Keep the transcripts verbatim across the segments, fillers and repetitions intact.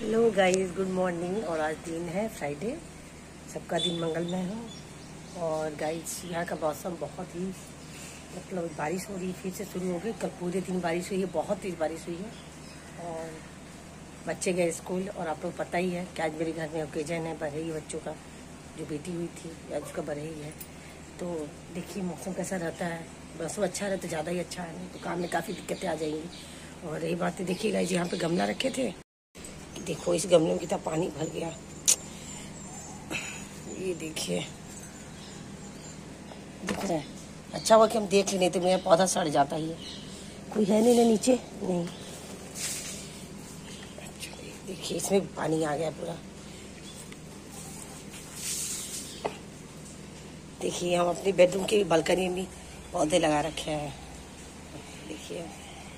Hello guys, good morning. और आज दिन है फ्राइडे, सबका दिन मंगलमय हो। और गाइस यहाँ का मौसम बहुत ही मतलब बारिश हो रही, फिर से शुरू हो गई। कल पूरे दिन बारिश हुई है, बहुत तेज बारिश हुई है। और बच्चे गए स्कूल। और आप लोग पता ही है कि आज मेरे घर में ओकेजन है बरहई बच्चों का, जो बेटी हुई थी आज उसका बरहई है। तो देखिए मौसम कैसा रहता है। मौसम अच्छा रहे तो ज़्यादा ही अच्छा है, तो काम में काफ़ी दिक्कतें आ जाएंगी। और यही बातें देखिएगा, यहाँ पे गमला रखे थे, देखो इस गमले में कितना पानी भर गया। ये देखिए, दिख रहा है। अच्छा हुआ कि हम देख लें, नहीं तो मेरा पौधा सड़ जाता ही है। कोई है नहीं ना नीचे, नहीं। अच्छा देखिए, इसमें भी पानी आ गया पूरा। देखिए हम अपने बेडरूम के बालकनी में पौधे लगा रखे हैं। देखिए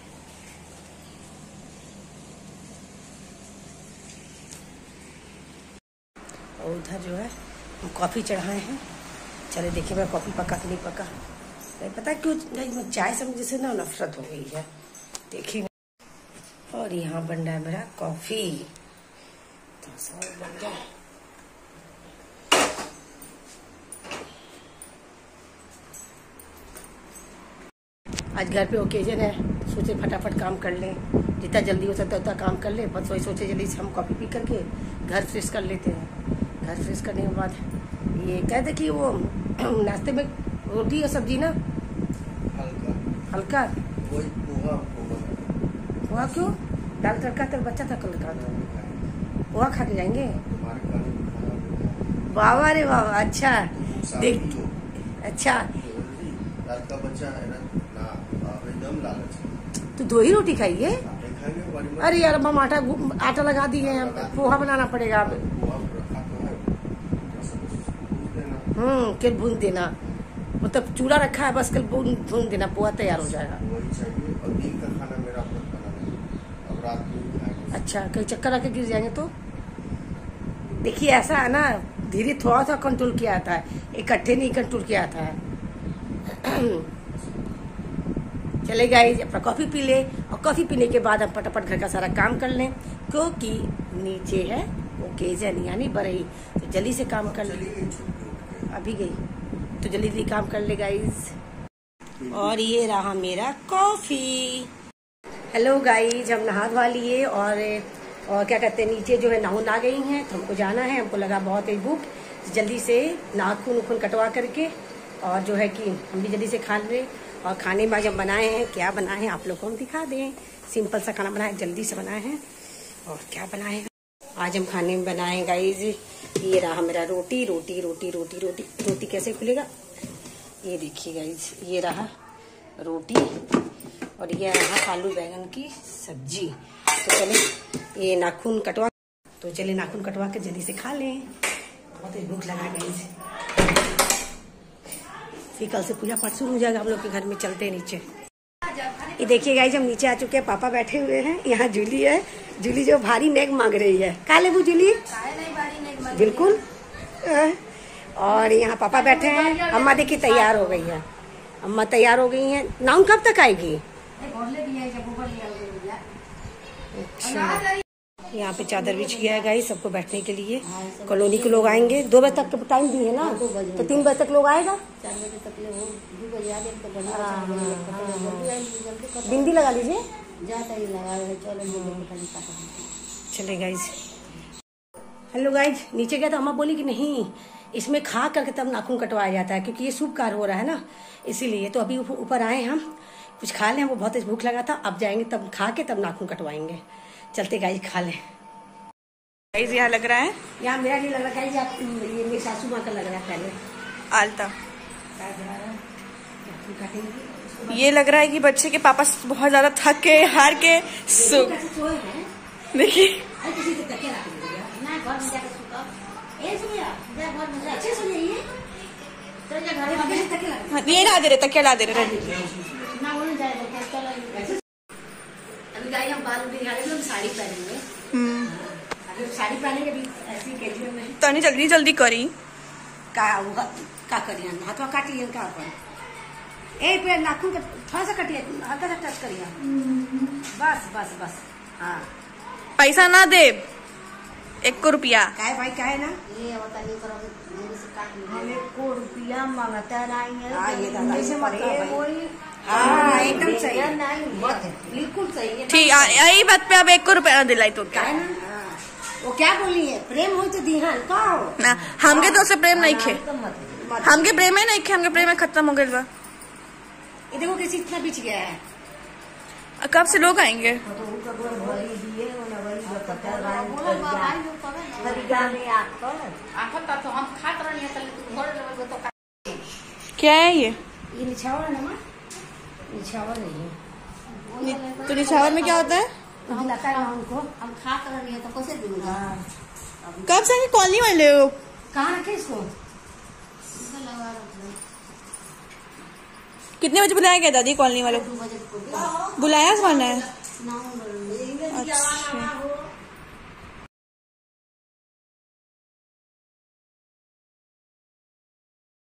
और उधर जो है हम कॉफ़ी चढ़ाए हैं। चले देखिए मेरा कॉफ़ी पका कि नहीं पका। नहीं पता क्यों नहीं, चाय समझ से ना नफरत हो गई है। देखिए और यहाँ बन रहा है मेरा कॉफ़ी। तो सब बन गया। आज घर पे ओकेजन है, सोचे फटाफट काम कर लें, जितना जल्दी हो सकता है उतना काम कर लें। बस वही सोचे जल्दी से हम कॉफ़ी पी करके घर फ्रेश कर लेते हैं। घर फ्रेश करने के बाद ये कहते कि वो नाश्ते में रोटी और सब्जी ना हल्का हल्का वही पोहा पोहा क्यों दाल तड़का तो बच्चा था कल का, पोहा खा के जाएंगे। बाबा रे बाबा, अच्छा देख, अच्छा का बच्चा है ना, एकदम लालच। तो दो ही रोटी खाइए। अरे यार हम आटा आटा लगा दिए हैं, पोहा बनाना पड़ेगा। हम्म कल भून देना, मतलब चूड़ा रखा है, बस कल भून भून देना, पोहा तैयार हो जाएगा। वही चाहिए। और दिन का खाना मेरा अब रात में। अच्छा कहीं चक्कर आके गिर जाएंगे तो देखिए ऐसा है ना, धीरे थोड़ा सा कंट्रोल किया जाता है, इकट्ठे नहीं कंट्रोल किया जाता है। चले गाइस, अपना कॉफ़ी पी ले और कॉफ़ी पीने के बाद हम फटाफट घर का सारा काम कर लें, क्योंकि नीचे है ओकेजन यानी बरहई, तो जल्दी से काम कर ले। अभी गई तो जल्दी जल्दी काम कर ले गाइस। और ये रहा मेरा कॉफ़ी। हेलो गाइस, हम नहा धोवा लिए और और क्या कहते हैं, नीचे जो है नहाने आ गई हैं, तो हमको जाना है। हमको लगा बहुत तेज भूख, जल्दी से नाखून उखून कटवा करके और जो है कि हम भी जल्दी से खा लें। और खाने में जब बनाए हैं, क्या बनाए हैं आप लोग को हम दिखा दें। सिंपल सा खाना बनाए, जल्दी से बनाए हैं। और क्या बनाए हैं आज हम खाने में बनाए हैं गाइस, ये रहा मेरा रोटी रोटी रोटी रोटी रोटी रोटी कैसे खुलेगा, ये देखिए गाइस, ये रहा रोटी और ये रहा आलू बैंगन की सब्जी। तो चले ये नाखून कटवा तो चले नाखून कटवा के जल्दी से खा लें, बहुत ही भूख लगा गाइस। फिर कल से पूजा पाठ शुरू हो जाएगा हम लोग के घर में। चलते हैं नीचे। ये देखिए गाइस, हम नीचे आ चुके हैं, पापा बैठे हुए हैं। यहाँ जूली है, जूली जो भारी नेक मांग रही है। का लेबू जूली? बिल्कुल। और यहाँ पापा बैठे हैं। अम्मा देखिए तैयार हो गई है, अम्मा तैयार हो गई हैं। नाउन कब तक आएगी? अच्छा, यहाँ पे चादर बिछ गया है गाइस सबको बैठने के लिए। कॉलोनी के लोग आएंगे, दो बजे तक टाइम दिए ना, तो तीन बजे तक लोग आएगा। बिंदी लगा लीजिए। चले गाइस। हेलो गाइस, नीचे गया था, अम्मा बोली कि नहीं इसमें खा करके तब नाखून कटवाया जाता है, क्योंकि ये शुभ कार्य हो रहा है ना, इसीलिए। तो अभी ऊपर आए हम, कुछ खा लें, हमको बहुत भूख लगा था। अब जाएंगे तब खा के तब नाखून कटवाएंगे। चलते गाइस, खा लें गाइस। यहाँ लग रहा है, यहाँ मेरा नहीं लग रहा गाइस, आप ये मेरी सासू माँ का लग रहा है पहले आलता। ये लग रहा है कि बच्चे के पापा बहुत ज्यादा थक के हार के सो देखिए। ये ला दे रहे, तकिया ला दे रहे। अभी गाइस हम बाल उठे हम साड़ी पहनेंगे। साड़ी पहनेंगे अभी ऐसी कैजुअल में। तो नहीं जल्दी जल्दी करी का का करिए, हाथवा काटिए का पर ए पे नाखून का थोड़ा सा कटिए, हल्का सा टच करिए, बस बस बस। हाँ पैसा ना दे, एक को रुपया काय भाई काय ना ये बता नहीं करो मेरे से काट लीजिए। हमें को रुपया मांगता नहीं है। हाँ, ये दादा जैसे से मतलब प्रेम भाई। होई, हाँ, एकदम ये सही। नहीं मत बिल्कुल सही है। ठीक है, यही बात पे अब एक को रुपया दिलाई तो क्या काय ना हाँ। वो क्या बोली है प्रेम हो तो दिहान का हो ना हमके तो से प्रेम नहीं खे तो मत। मत- हमके प्रेम है नहीं खे हमके प्रेम है खत्म हो गई बा। ये देखो कैसे इतना बिछ गया है। कब से लोग आएंगे? तो उनका कोई भरी दिए ना वही बताता रहा बोलो बाबा आई जो करे ना। खरीदा में आकर आखत तो हम खात रहनी है तो घर लेवल तो का क्या है ये? ये निछावर है ना माँ निछावर नहीं है तो निछावर में क्या होता है? तो दिलाता है ना उनको। हम खात रहनी है तो कैसे दूंगा। कब से कॉलोनी वाले लोग कहाँ रखे इसको इनका लगा रखो कितने बजे बुलाया गया दादी कॉलोनी वाले? दो बजे को बुलाया कौन है? नौ बजे। अच्छा